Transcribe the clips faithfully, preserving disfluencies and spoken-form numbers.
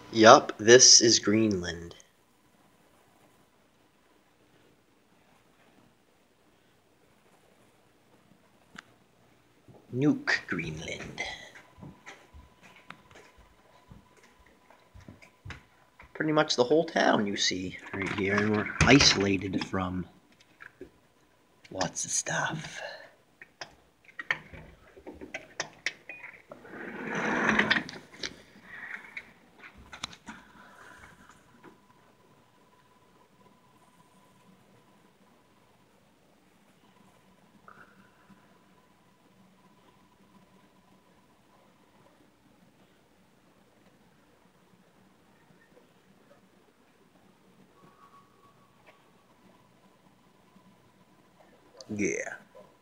Yup, this is Greenland. Nuke Greenland. Pretty much the whole town you see right here, and we're isolated from lots of stuff. Yeah.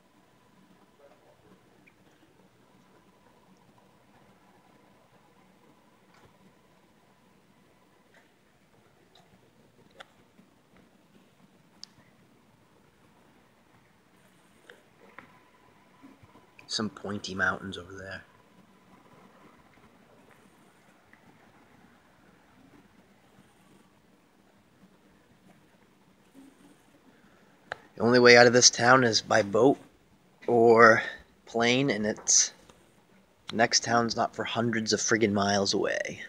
Some pointy mountains over there. The only way out of this town is by boat or plane, and it's next town's not for hundreds of friggin' miles away.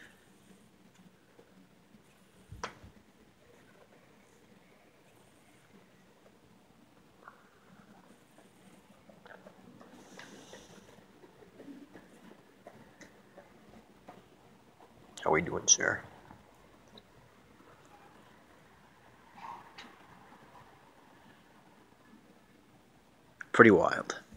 How we doing, sir? Pretty wild.